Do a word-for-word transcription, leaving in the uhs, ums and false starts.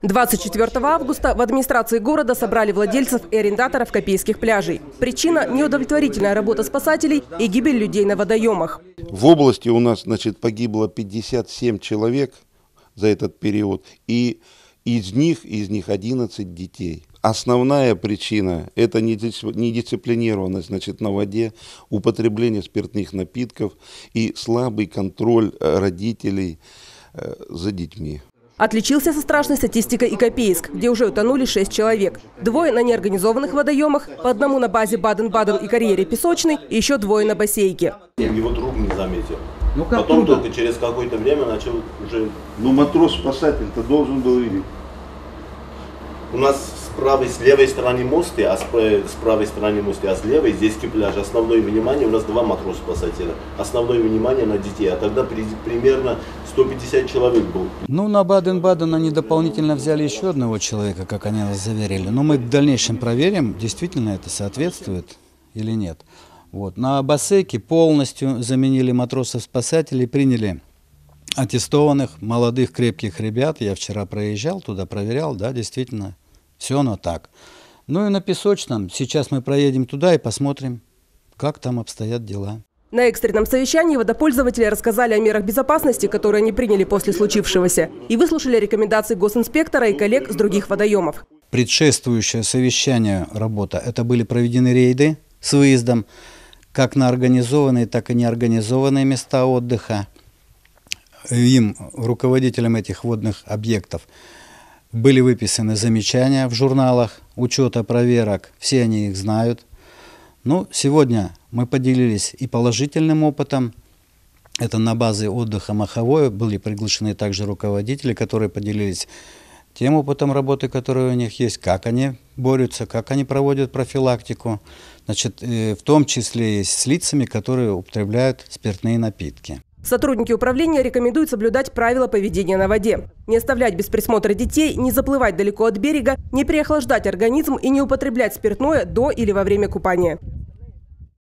двадцать четвёртого августа в администрации города собрали владельцев и арендаторов копейских пляжей. Причина – неудовлетворительная работа спасателей и гибель людей на водоемах. В области у нас, значит, погибло пятьдесят семь человек за этот период, и из них, из них одиннадцать детей. Основная причина – это недисциплинированность, значит, на воде, употребление спиртных напитков и слабый контроль родителей э, за детьми. Отличился со страшной статистикой и Копейск, где уже утонули шесть человек. Двое на неорганизованных водоемах, по одному на базе Баден-Баден и карьере Песочный, и еще двое на бассейке. Его друг не заметил. Ну, как Потом трудно? только через какое-то время начал уже... Ну, матрос-спасатель-то должен был видеть. У нас с правой, с левой стороны мосты, а с правой, с правой стороны мосты, а с левой здесь пляж. Основное внимание, у нас два матроса-спасателя. Основное внимание на детей. А тогда при, примерно сто пятьдесят человек был. Ну, на Баден-Баден они дополнительно взяли еще одного человека, как они нас заверили. Но мы в дальнейшем проверим, действительно это соответствует или нет. Вот. На бассейке полностью заменили матросов-спасателей, приняли аттестованных, молодых, крепких ребят. Я вчера проезжал туда, проверял, да, действительно, все оно так. Ну и на Песочном, сейчас мы проедем туда и посмотрим, как там обстоят дела. На экстренном совещании водопользователи рассказали о мерах безопасности, которые они приняли после случившегося, и выслушали рекомендации госинспектора и коллег с других водоемов. Предшествующее совещание работа, это были проведены рейды с выездом как на организованные, так и неорганизованные места отдыха. Им, руководителям этих водных объектов, были выписаны замечания в журналах учета проверок, все они их знают. Ну, сегодня мы поделились и положительным опытом. Это на базе отдыха Маховое были приглашены также руководители, которые поделились тем опытом работы, который у них есть, как они борются, как они проводят профилактику, значит, в том числе и с лицами, которые употребляют спиртные напитки. Сотрудники управления рекомендуют соблюдать правила поведения на воде. Не оставлять без присмотра детей, не заплывать далеко от берега, не переохлаждать организм и не употреблять спиртное до или во время купания.